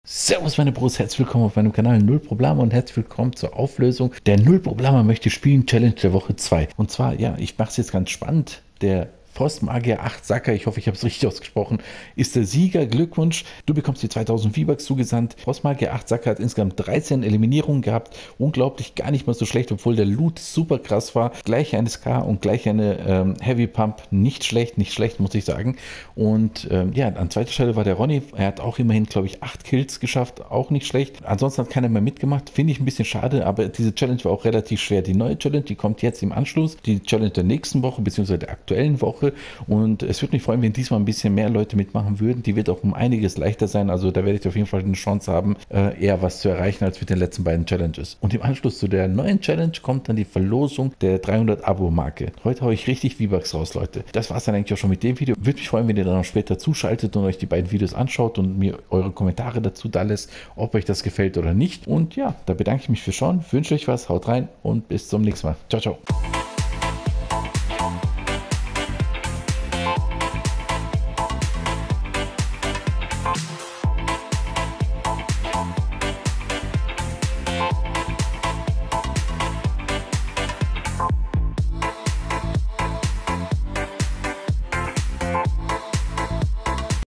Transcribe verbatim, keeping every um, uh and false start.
Servus meine Bros, herzlich willkommen auf meinem Kanal Null Probleme und herzlich willkommen zur Auflösung der Null Probleme möchte spielen Challenge der Woche zwei. Und zwar, ja, ich mache es jetzt ganz spannend. Der Frostmagier acht Sacker, ich hoffe, ich habe es richtig ausgesprochen, ist der Sieger. Glückwunsch, du bekommst die zweitausend V-Bucks zugesandt. Frostmagier acht Sacker hat insgesamt dreizehn Eliminierungen gehabt. Unglaublich, gar nicht mal so schlecht, obwohl der Loot super krass war. Gleich eine Ska und gleich eine ähm, Heavy Pump. Nicht schlecht, nicht schlecht, muss ich sagen. Und ähm, ja, an zweiter Stelle war der Ronny. Er hat auch immerhin, glaube ich, acht Kills geschafft. Auch nicht schlecht. Ansonsten hat keiner mehr mitgemacht. Finde ich ein bisschen schade, aber diese Challenge war auch relativ schwer. Die neue Challenge, die kommt jetzt im Anschluss. Die Challenge der nächsten Woche, beziehungsweise der aktuellen Woche. Und es würde mich freuen, wenn diesmal ein bisschen mehr Leute mitmachen würden. Die wird auch um einiges leichter sein. Also da werde ich auf jeden Fall eine Chance haben, eher was zu erreichen als mit den letzten beiden Challenges. Und im Anschluss zu der neuen Challenge kommt dann die Verlosung der dreihundert Abo-Marke. Heute haue ich richtig V-Bucks raus, Leute. Das war es dann eigentlich auch schon mit dem Video. Würde mich freuen, wenn ihr dann auch später zuschaltet und euch die beiden Videos anschaut und mir eure Kommentare dazu da lässt, ob euch das gefällt oder nicht. Und ja, da bedanke ich mich fürs Schauen, wünsche euch was, haut rein und bis zum nächsten Mal. Ciao, ciao.